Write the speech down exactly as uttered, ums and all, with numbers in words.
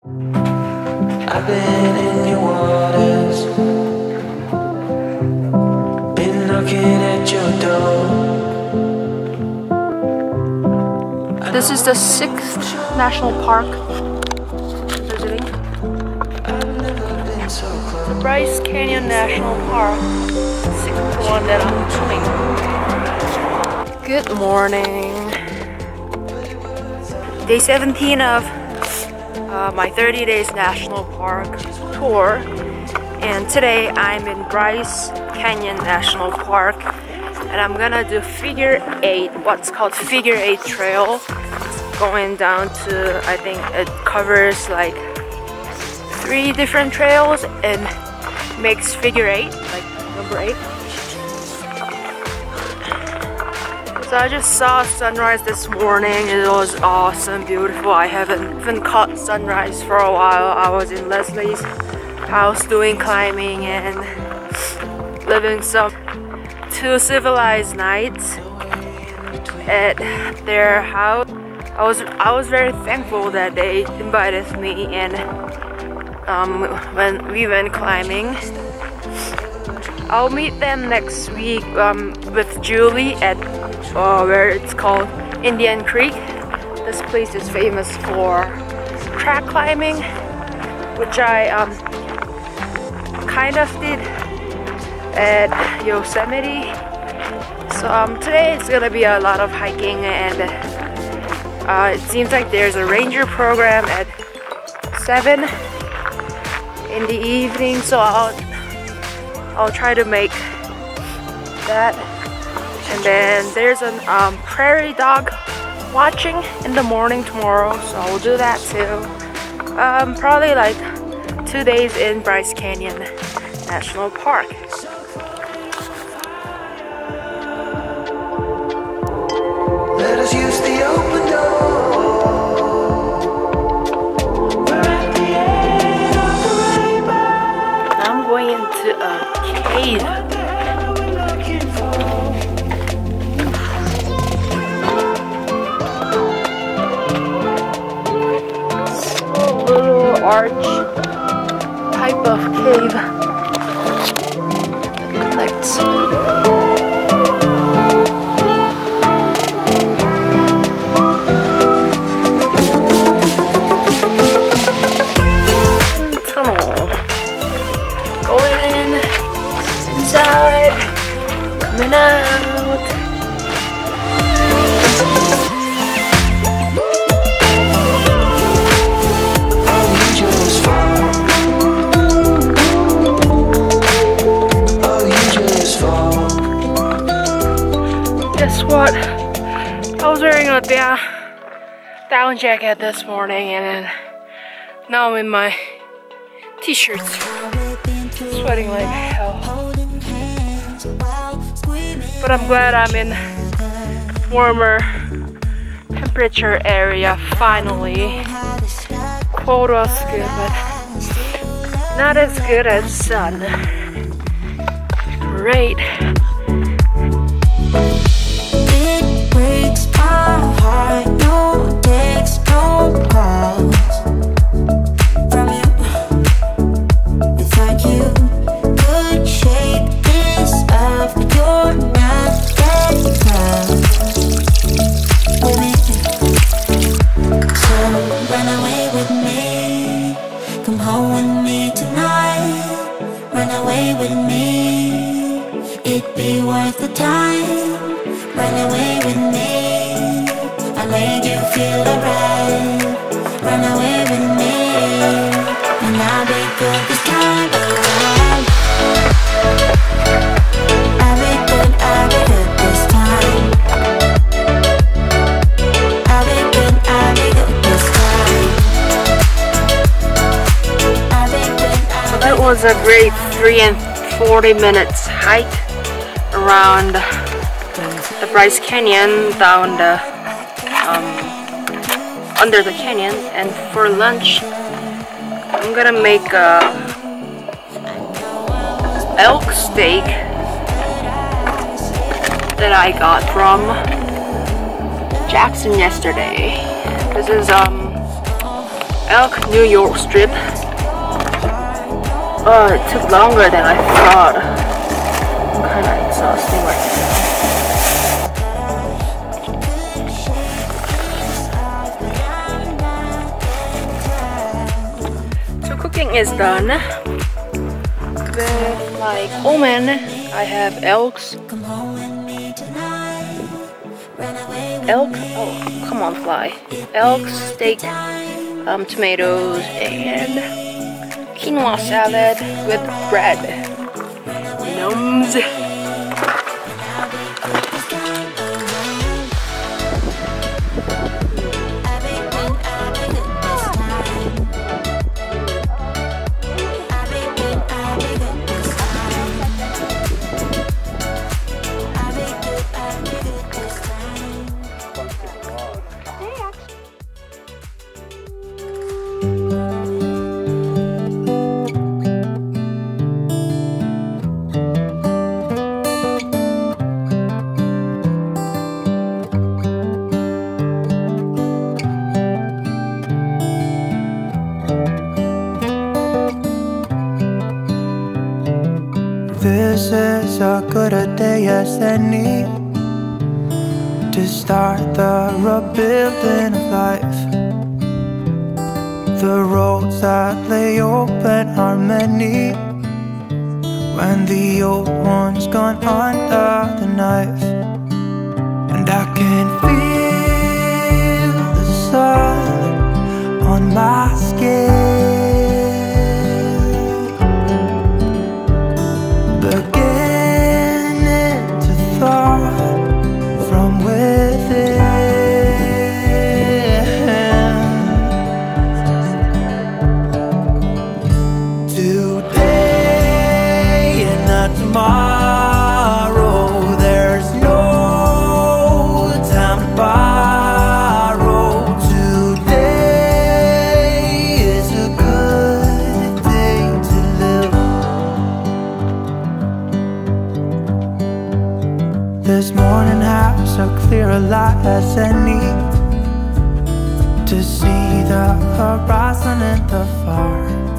I've been in your waters, been knocking at your door. This is the sixth national park I'm visiting. The Bryce Canyon National Park, sixth one that I'm doing. Good morning. Day seventeen of uh, my thirty days national park tour, and today I'm in Bryce Canyon National Park, and I'm gonna do figure eight, what's called figure eight trail, going down to, I think it covers like three different trails and makes figure eight, like number eight. So I just saw sunrise this morning. It was awesome, beautiful. I haven't even caught sunrise for a while. I was in Leslie's house doing climbing and living some two civilized nights at their house. I was I was very thankful that they invited me, and um, when we went climbing. I'll meet them next week um, with Julie at uh, where it's called Indian Creek. This place is famous for track climbing, which I um, kind of did at Yosemite. So um, today it's gonna be a lot of hiking, and uh, it seems like there's a ranger program at seven in the evening, so I'll I'll try to make that. And then there's an um, prairie dog watching in the morning tomorrow, so I'll do that too. Um, probably like two days in Bryce Canyon National Park. Let us use the open door. We're at the end of the rainbow. I'm going into a cave. Little arch type of cave that connects. Tunnel. Going in, inside, coming out. Guess what? I was wearing a down, down jacket this morning, and then now I'm in my t-shirts, sweating like hell. But I'm glad I'm in warmer temperature area finally. Cold was good, but not as good as sun. Great. It'd be worth the time. Run away with me. I'll make you feel alright. Run away with me, and I'll be good this time around. I'll be good, I'll be good this time. I'll be good, I'll be good this time. I'll be good, I'll be good. That was a great three and forty minutes hike around the Bryce Canyon, down the um, under the canyon. And for lunch, I'm gonna make a elk steak that I got from Jackson yesterday. This is um Elk New York strip. Oh, it took longer than I thought. I'm kind of exhausting right now. So cooking is done. With my Coleman, I have elks. Elk, oh, come on, fly. Elk, steak, um, tomatoes, and quinoa salad with bread. Yums. This is as good a day as any to start the rebuilding of life. The roads that lay open are many when the old one's gone under the knife. And I can feel the sun on my skin, beginning to thaw from within. Today and not tomorrow, there's no time to borrow. Today is a good day to live. This morning has a clearer light as any to see the horizon in the far.